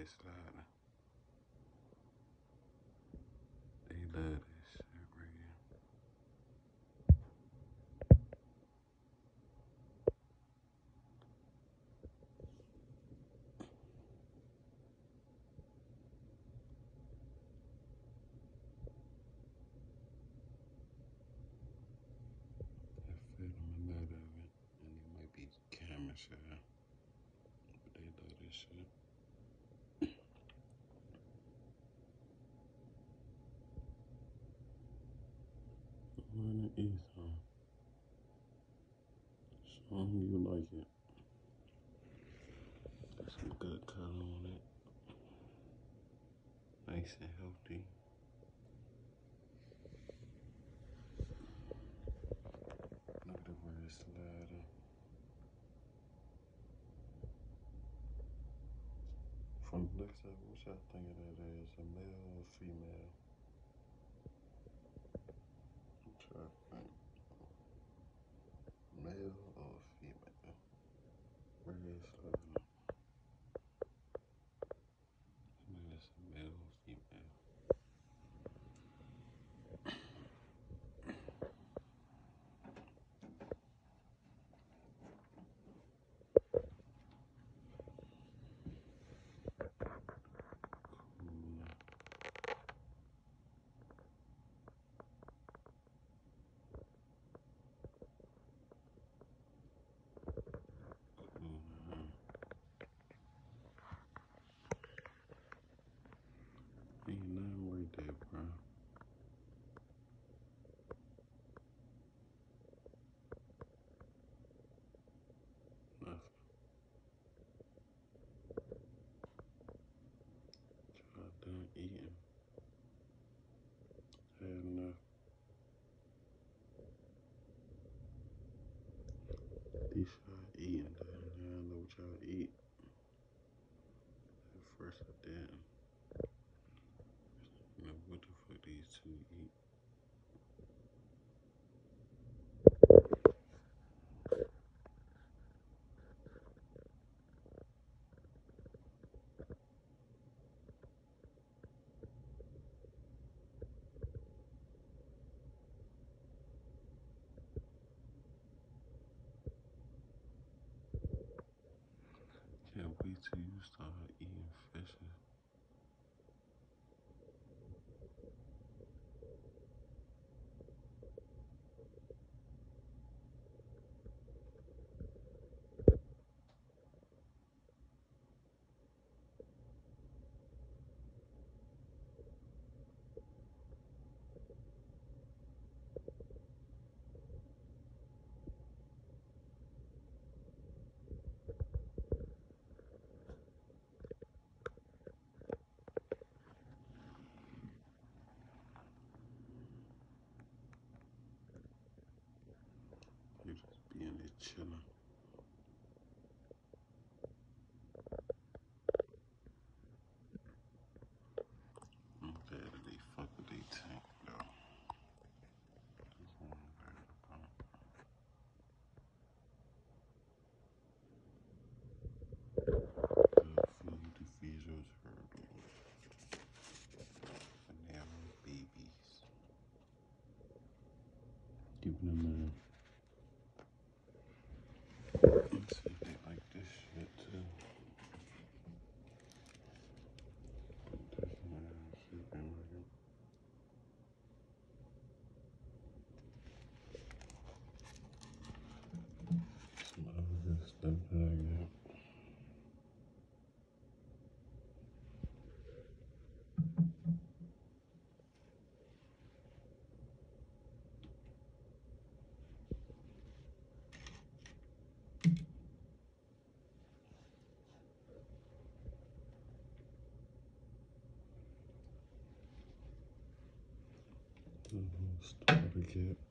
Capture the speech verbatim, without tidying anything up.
slider. They love this shit right here. I fed them a lot of it, and it might be camera shit, but they love this shit. Wanna eat some? Show 'em you like it. Got some good color on it. Nice and healthy. Look at the red slider. From the looks of it, what y'all think of that is? A male or female? I'm trying to think. Male or female? Red slider. I think that's a male or female. Ain't nothing right there, bro. Nothing. Y'all done eating. Had enough. These y'all eating, though. Now I know what y'all eat. At first I didn't. You know what the fuck these two eat. Can't wait till you start eating fishes. You just be in there chilling. I'm glad that they fuck with they tank, though. That's what I'm glad about. Good food to feed your turtles. Banana babies. Keeping them in. Let's see if they like this shit too. Put this in there and see if they like it. Some other good stuff that I got. Mm-hmm. Starter kit.